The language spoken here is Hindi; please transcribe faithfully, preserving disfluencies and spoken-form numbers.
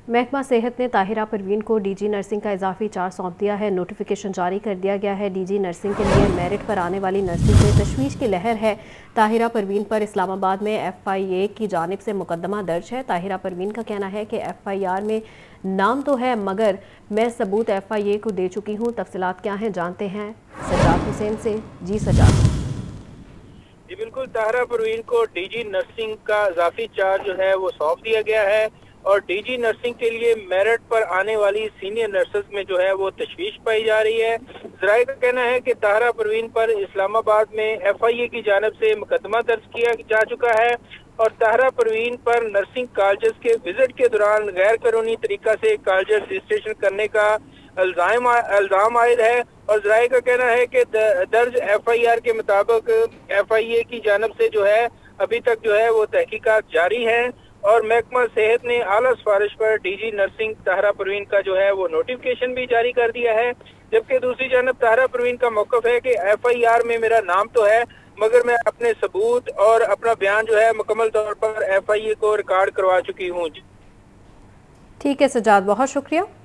महकमा सेहत ने ताहिरा परवीन को डीजी नर्सिंग का इजाफी चार्ज सौंप दिया है। नोटिफिकेशन जारी कर दिया गया है। डीजी नर्सिंग के लिए मेरिट पर आने वाली नर्सिंग में तशवीश की लहर है। ताहिरा परवीन पर इस्लामाबाद में एफ आई ए की जानिब से मुकदमा दर्ज है। ताहिरा परवीन का कहना है कि एफ आई आर में नाम तो है मगर मैं सबूत एफ आई ए को दे चुकी हूँ। तफसीलात क्या हैं जानते हैं सजाद हुसैन से। जी सजाद। जी बिल्कुल, ताहिरा परवीन को डीजी नर्सिंग का इजाफी चार्ज जो है वो सौंप दिया गया है और डीजी नर्सिंग के लिए मेरिट पर आने वाली सीनियर नर्सेस में जो है वो तशवीश पाई जा रही है। ज़राए का कहना है कि ताहिरा परवीन पर इस्लामाबाद में एफ आई ए की जानिब से मुकदमा दर्ज किया जा चुका है और ताहिरा परवीन पर नर्सिंग कॉलेजेस के विजिट के दौरान गैर कानूनी तरीका से कॉलेज रजिस्ट्रेशन करने का इल्जाम इल्जाम आयद है। और ज़राए का कहना है कि दर्ज एफ आई आर के मुताबिक एफ आई ए की जानिब से जो है अभी तक जो है वो तहकीकात जारी है और महकमा सेहत ने आला सिफारिश पर डीजी नर्सिंग ताहिरा परवीन का जो है वो नोटिफिकेशन भी जारी कर दिया है। जबकि दूसरी जानब ताहिरा परवीन का मौक़िफ़ है कि एफ आई आर में मेरा नाम तो है मगर मैं अपने सबूत और अपना बयान जो है मुकम्मल तौर पर एफ आई ए को रिकॉर्ड करवा चुकी हूँ। ठीक है सजाद, बहुत शुक्रिया।